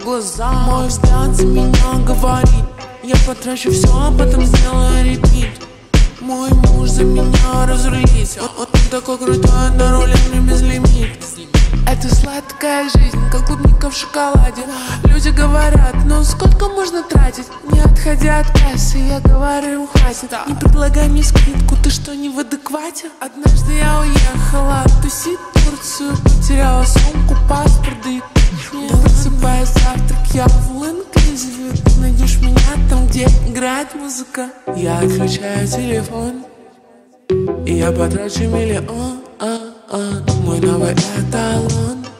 глаза. Мой взгляд за меня говорит: я потрачу все, а потом сделаю репит. Мой муж за меня разрулит. Он такой крутой, на руле мне безлимит. Это сладкая жизнь, как клубника в шоколаде. Люди говорят: ну сколько можно тратить? Не отходя от кассы, я говорю: хватит. Не предлагай мне скидку, ты что, не в адеквате? Однажды я уехала тусить в Турцию, потеряла сумку, паспорт, да и просыпаясь завтрак, я в all-inclusive. Ты найдешь меня там, где играет музыка. Я отключаю телефон, и я потрачу миллион. Мой новый эталон.